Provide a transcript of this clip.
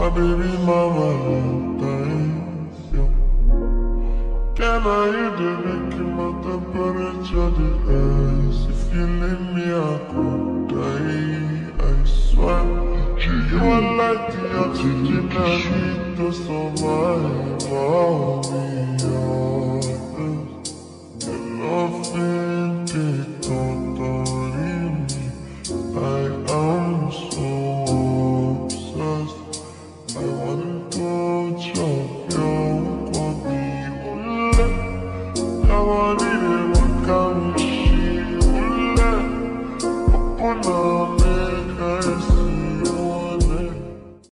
My baby, my Valentine. Yeah. Can I hear the making my temperature the ice? If you leave me, I could die. I swear, you are like the oxygen I need to survive. I'll be honest, your loving